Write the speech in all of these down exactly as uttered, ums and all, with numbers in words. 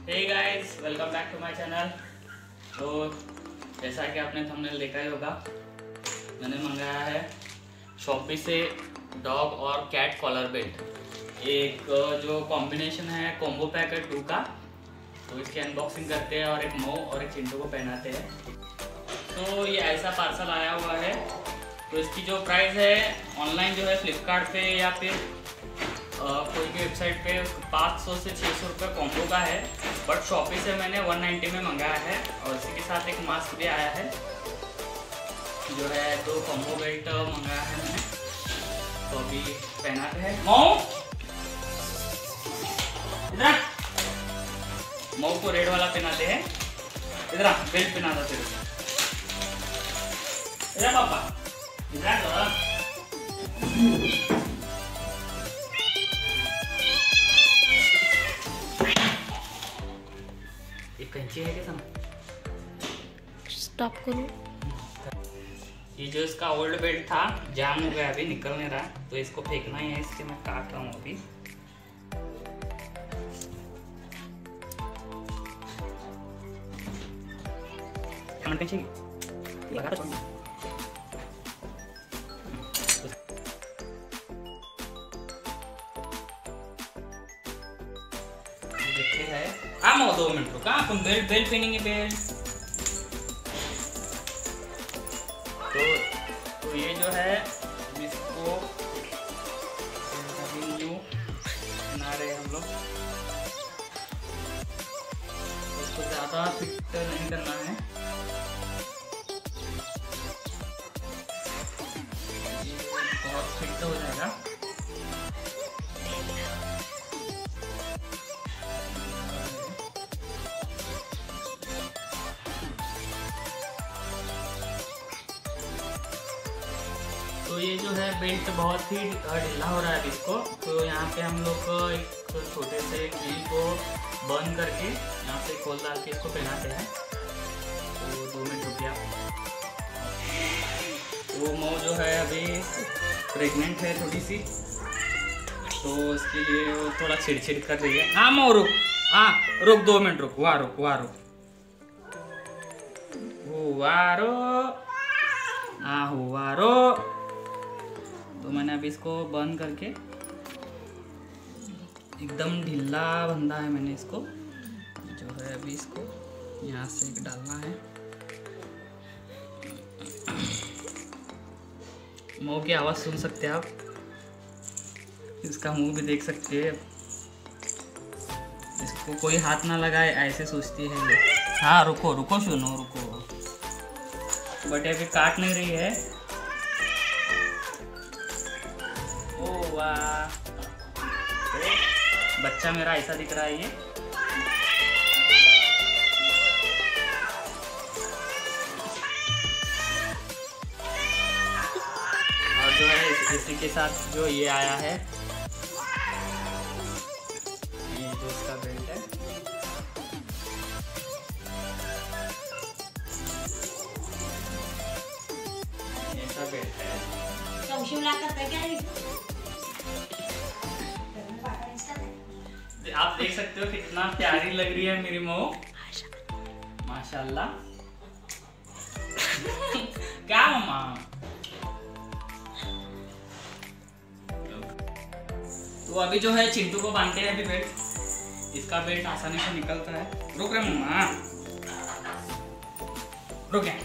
Hey guys, welcome back to my channel. तो जैसा कि आपने थंबनेल देखा ही होगा, मैंने मंगाया है शॉपी से डॉग और कैट कॉलर बेल्ट। एक जो कॉम्बिनेशन है कॉम्बो पैक है टू का, तो इसकी अनबॉक्सिंग करते हैं और एक मो और एक चिंटू को पहनाते हैं। तो ये ऐसा पार्सल आया हुआ है। तो इसकी जो प्राइस है ऑनलाइन जो है फ्लिपकार्ट पे या फिर Uh, कोई भी वेबसाइट पे पाँच सौ से छः सौ रुपये कॉम्बो का है, बट शॉपी से मैंने वन नाइन्टी में मंगाया है और इसी के साथ एक मास्क भी आया है। जो है दो कॉम्बो बेल्ट मंगाया है मैंने, तो अभी पहनाते हैं। मऊ इधर, मऊ को रेड वाला पहनाते हैं। इधर बेल्ट पहना था फिर इधर पापा इधर। कैंची है क्या? स्टॉप करो। ये जो इसका ओल्ड बेल्ट था जाम हो गया, अभी निकल नहीं रहा, तो इसको फेंकना ही है, इसके मैं काट रहा हूँ अभी। कैंची लगा तो आम दो मिनट रुका, अपन बेल्ट बेल्ट पहनेंगे बेल्ट। तो तो ये जो है इसको बना रहे हम लोग। इसको ज़्यादा फिट नहीं करना है, बहुत फिट हो जाएगा। तो ये जो है बेल्ट बहुत ही ढीला हो रहा है इसको, तो यहाँ पे हम लोग एक छोटे से कील को बर्न करके यहाँ से खोल डाल के इसको पहनाते हैं। तो दो मिनट रुकिए। वो मो जो है अभी प्रेग्नेंट है थोड़ी सी, तो उसके लिए वो थोड़ा छिड़छिड़ कर रही है। हाँ मो रुक, हाँ रुक दो मिनट रुक, वहाँ रुक वहाँ रुक वहाँ रो हाँ हुआ रो। तो मैंने अभी इसको बंद करके एकदम ढीला बंधा है मैंने इसको। जो है अभी इसको यहाँ से एक डालना है। मुंह की आवाज़ सुन सकते हैं आप, इसका मुंह भी देख सकते हैं। इसको कोई हाथ ना लगाए ऐसे सोचती है ये। हाँ रुको रुको सुनो रुको, बट अभी काट नहीं रही है। ओ वाह, बच्चा मेरा ऐसा दिख रहा है ये। और जो है इसी के साथ जो ये आया है, ये जो इसका बेल्ट है, ऐसा बेल्ट है। आप देख सकते हो कितना प्यारी लग रही है मेरी मो, माशाल्लाह। क्या मम्मा? तो अभी जो है चिंटू को बांधते हैं अभी बेल्ट। इसका बेल्ट आसानी से निकलता है। रुक रहे मम्मा, रुक गया।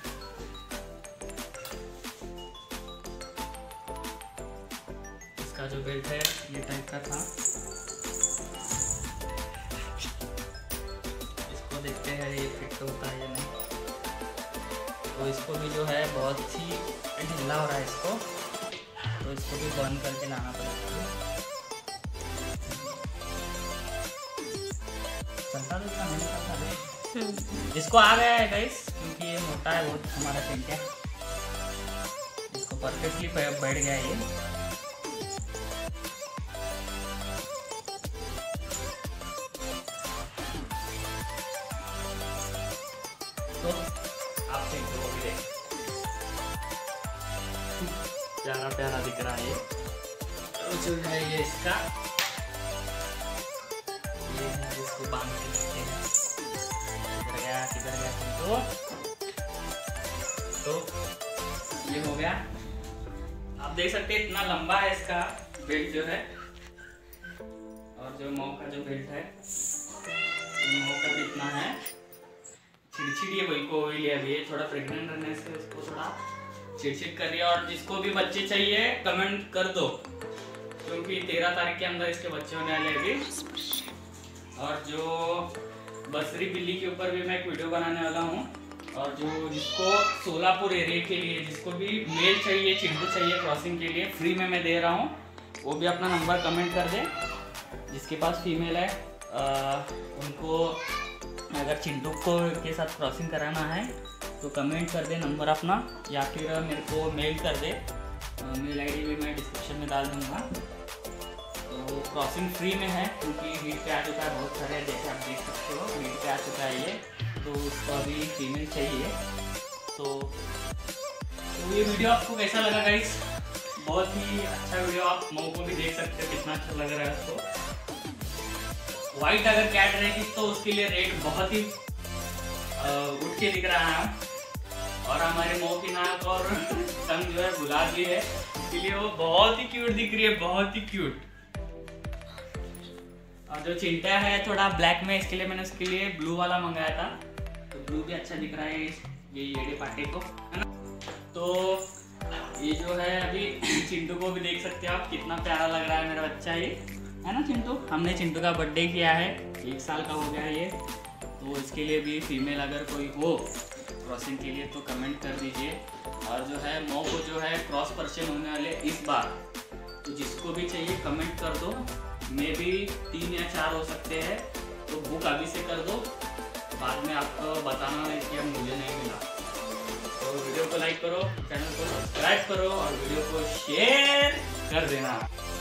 इसका जो बेल्ट है ये टाइप का था। देखते हैं ये फिट होता है या नहीं। तो इसको भी जो है बहुत ही ढीला हो रहा है इसको, तो इसको भी बंद करके लाना पड़ेगा। चलता तो इतना नहीं चलता। इसको आ गया है गाइस, क्योंकि ये मोटा है बहुत हमारा चिंटिया। इसको परफेक्टली बैठ गया है ये। तो आप चिंटू को भी देख, प्यारा प्यारा दिख रहा है ये। जो है ये इसका ये है इसको बांध के देखते हैं किधर गया किधर गया चिंटू। तो ये हो गया, आप देख सकते हैं इतना लंबा है इसका बेल्ट जो है, और जो मऊ का जो बेल्ट है मऊ का भी इतना है। चिड़चिड़ी है भाई को भी अभी ये थोड़ा प्रेग्नेंट रहने से उसको थोड़ा चिड़चिड़ कर रही है। और जिसको भी बच्चे चाहिए कमेंट कर दो, क्योंकि तेरह तारीख के अंदर इसके बच्चे होने वाले अभी। और जो बसरी बिल्ली के ऊपर भी मैं एक वीडियो बनाने वाला हूँ। और जो जिसको सोलापुर एरिया के लिए जिसको भी मेल चाहिए, चिंटू चाहिए क्रॉसिंग के लिए, फ्री में मैं दे रहा हूँ, वो भी अपना नंबर कमेंट कर दे। जिसके पास फीमेल है आ, उनको अगर चिंटू को के साथ क्रॉसिंग कराना है तो कमेंट कर दे नंबर अपना, या फिर मेरे को मेल कर दे। मेल आईडी भी मैं डिस्क्रिप्शन में डाल दूँगा। तो क्रॉसिंग फ्री में है, क्योंकि हीट पे आ चुका है बहुत सारे, जैसे आप देख सकते हो हीट पे आ चुका है ये। तो उसको अभी फीमेल चाहिए। तो, तो ये वीडियो आपको कैसा लगा गाइस? बहुत ही अच्छा वीडियो, आप मऊ को भी देख सकते हो कितना अच्छा लग रहा है उसको। वाइट अगर कैट रहेगी तो उसके लिए रेट बहुत ही उठ के दिख रहा है। और हमारे मऊ की नाक और टंग जो है गुलाबी है, इसलिए वो बहुत ही क्यूट दिख रही है, बहुत ही क्यूट। और जो चिंटा है थोड़ा ब्लैक में, इसके लिए मैंने उसके लिए ब्लू वाला मंगाया था। तो ब्लू भी अच्छा दिख रहा है ये येड़े पाटे को, है ना। तो ये जो है अभी चिंटू को भी देख सकते हो आप, कितना प्यारा लग रहा है मेरा बच्चा ये, है ना चिंटू। हमने चिंटू का बर्थडे किया है, एक साल का हो गया है ये। तो इसके लिए भी फीमेल अगर कोई हो क्रॉसिंग के लिए तो कमेंट कर दीजिए। और जो है मऊ को जो है क्रॉस परचेज होने वाले इस बार, तो जिसको भी चाहिए कमेंट कर दो। मे भी तीन या चार हो सकते हैं, तो बुक अभी से कर दो, बाद में आपको बताना है कि अब मुझे नहीं मिला। तो वीडियो को लाइक करो, चैनल को सब्सक्राइब करो और वीडियो को शेयर कर देना।